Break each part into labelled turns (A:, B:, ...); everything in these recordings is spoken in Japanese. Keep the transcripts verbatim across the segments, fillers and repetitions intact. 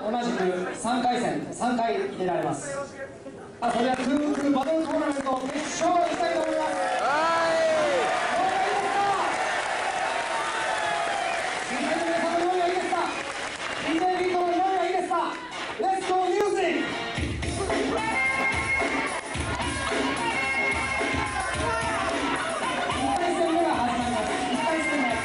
A: 同じくさんかい戦さんかい入れられます。あ、それではトゥークバトルトーナメント決勝いきたいと思います。審査員の皆さんの用意はいいですか？ ディージェー ビートの用意はいいですか？ Let's go music! いっかい戦目が始まります。いっかい戦目。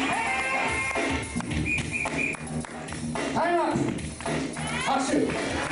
A: タイムアップ。拍手。